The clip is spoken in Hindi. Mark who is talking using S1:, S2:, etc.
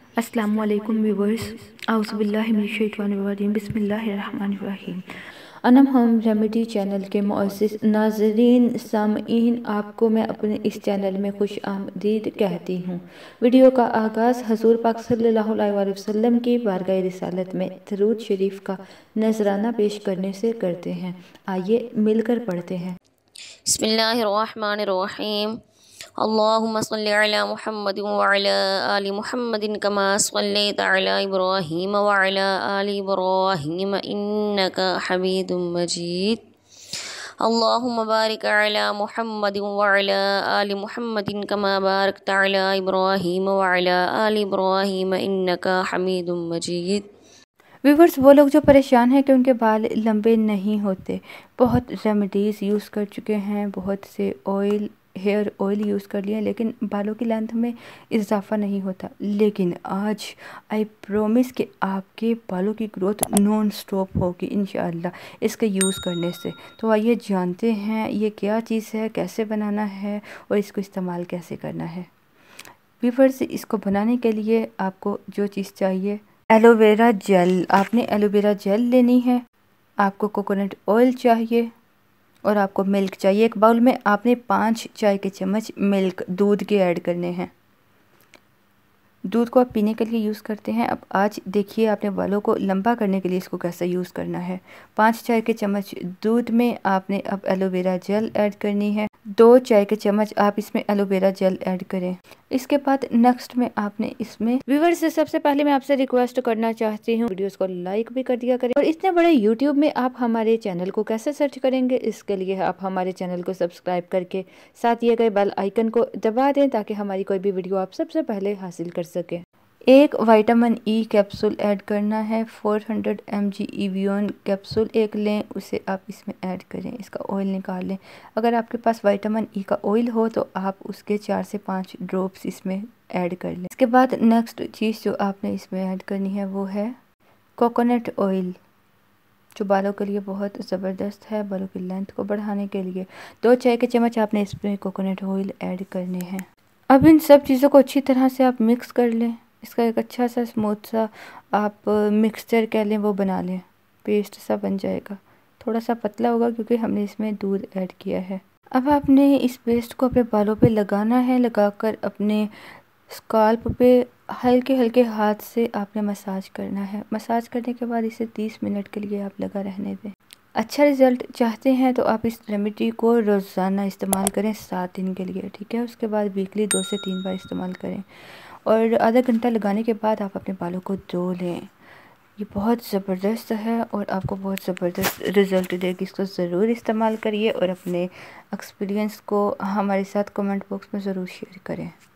S1: अस्सलामुअलैकुम व्यूवर्स, आउज़ुबिल्लाहि मिनश्शैतानिर्रजीम, बिस्मिल्लाहिर्रहमानिर्रहीम। अनम होम रेमेडी चैनल के मुअज़्ज़िज़ नाज़रीन सामईन, आपको मैं अपने इस चैनल में खुश आमदीद कहती हूँ। वीडियो का आगाज़ हुज़ूर पाक सल्लल्लाहु अलैहि वसल्लम की बारगाह रिसालत में दरूद शरीफ का नजराना पेश करने से करते हैं। आइए मिलकर पढ़ते हैं।
S2: बिस्मिल्लाहिर्रहमानिर्रहीम। अल्लाहुम्मा सल्लि अला मुहम्मद व अला आलि मुहम्मदिन कमा सल्लैता अला इब्राहीम व अला आलि इब्राहीम इन्नका हमीदुम मजीद। अल्लाहुम्मा बारिक अला मुहम्मद व अला आलि मुहम्मदिन कमा बारकता अला इब्राहीम व अला आलि इब्राहीम इन्नका हमीदुम मजीद।
S1: व्यूवर्स, वो लोग जो परेशान हैं कि उनके बाल लंबे नहीं होते, बहुत रेमेडीज़ यूज़ कर चुके हैं, बहुत से हेयर ऑयल यूज़ कर लिए, लेकिन बालों की लेंथ में इजाफा नहीं होता। लेकिन आज आई प्रॉमिस कि आपके बालों की ग्रोथ नॉन स्टॉप होगी इंशाअल्लाह इसके यूज़ करने से। तो आइए जानते हैं ये क्या चीज़ है, कैसे बनाना है और इसको इस्तेमाल कैसे करना है। व्यूवर्स, इसको बनाने के लिए आपको जो चीज़ चाहिए, एलोवेरा जेल। आपने एलोवेरा जेल लेनी है, आपको कोकोनट ऑयल चाहिए और आपको मिल्क चाहिए। एक बाउल में आपने 5 चाय के चम्मच मिल्क दूध के ऐड करने हैं। दूध को आप पीने के लिए यूज़ करते हैं। अब आज देखिए आपने बालों को लंबा करने के लिए इसको कैसे यूज़ करना है। 5 चाय के चम्मच दूध में आपने अब एलोवेरा जेल ऐड करनी है। 2 चाय के चम्मच आप इसमें एलोवेरा जेल ऐड करें। इसके बाद नेक्स्ट में आपने इसमें, व्यूअर्स सबसे पहले मैं आपसे रिक्वेस्ट करना चाहती हूँ वीडियोस को लाइक भी कर दिया करें। और इतने बड़े यूट्यूब में आप हमारे चैनल को कैसे सर्च करेंगे, इसके लिए आप हमारे चैनल को सब्सक्राइब करके साथ दिए गए बेल आइकन को दबा दें ताकि हमारी कोई भी वीडियो आप सबसे पहले हासिल कर सकें। एक विटामिन ई कैप्सूल ऐड करना है। 400 mg इवियन कैप्सूल एक लें, उसे आप इसमें ऐड करें, इसका ऑयल निकाल लें। अगर आपके पास विटामिन ई का ऑयल हो तो आप उसके 4 से 5 ड्रॉप्स इसमें ऐड कर लें। इसके बाद नेक्स्ट चीज़ जो आपने इसमें ऐड करनी है वो है कोकोनट ऑयल, जो बालों के लिए बहुत ज़बरदस्त है, बालों की लेंथ को बढ़ाने के लिए। 2 चाय के चम्मच आपने इसमें कोकोनट ऑयल ऐड करने हैं। अब इन सब चीज़ों को अच्छी तरह से आप मिक्स कर लें। इसका एक अच्छा सा स्मूथ सा आप मिक्सचर कह लें वो बना लें, पेस्ट सा बन जाएगा। थोड़ा सा पतला होगा क्योंकि हमने इसमें दूध ऐड किया है। अब आपने इस पेस्ट को अपने बालों पे लगाना है। लगाकर अपने स्काल्प पे हल्के हल्के हाथ से आपने मसाज करना है। मसाज करने के बाद इसे 30 मिनट के लिए आप लगा रहने दें। अच्छा रिज़ल्ट चाहते हैं तो आप इस रेमेडी को रोज़ाना इस्तेमाल करें 7 दिन के लिए, ठीक है। उसके बाद वीकली 2 से 3 बार इस्तेमाल करें और आधा घंटा लगाने के बाद आप अपने बालों को धो लें। ये बहुत ज़बरदस्त है और आपको बहुत ज़बरदस्त रिज़ल्ट देगी। इसको ज़रूर इस्तेमाल करिए और अपने एक्सपीरियंस को हमारे साथ कमेंट बॉक्स में ज़रूर शेयर करें।